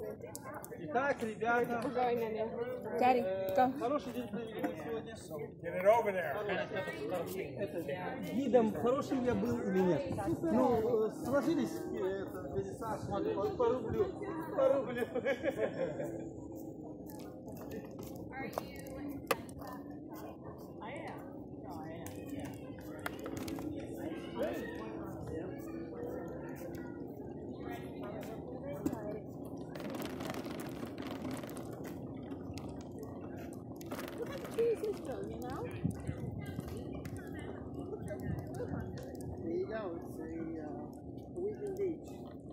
Итак, ребята, Daddy, go. хороший день провели сегодня. Get it over there. Гидом хорошим я был или нет? Ну, сложились без Саши, по рублю. По рублю. You know? There you go, it's a weekend beach.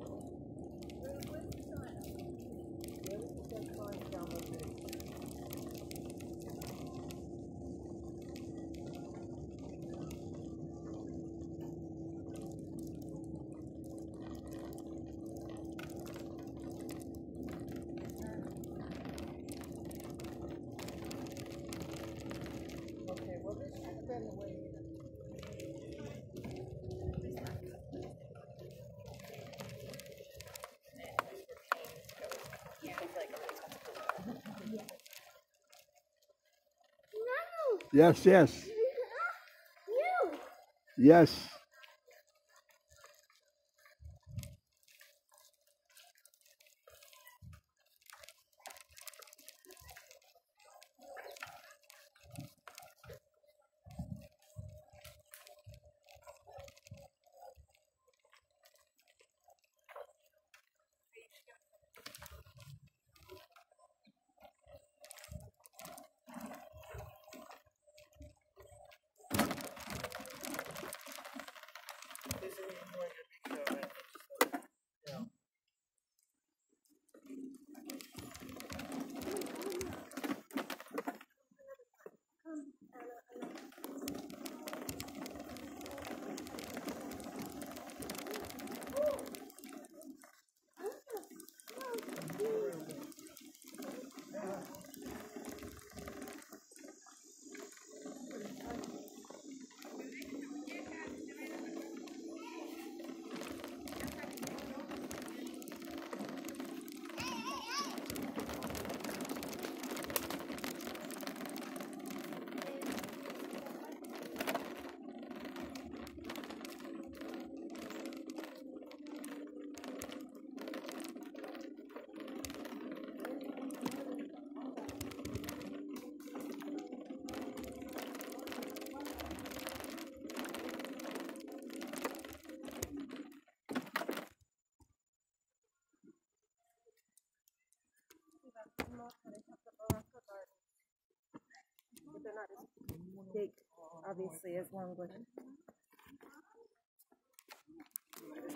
Okay, well this should have been the way. Yes, yes. You. Yes. But they're not as big, obviously, as Longwood.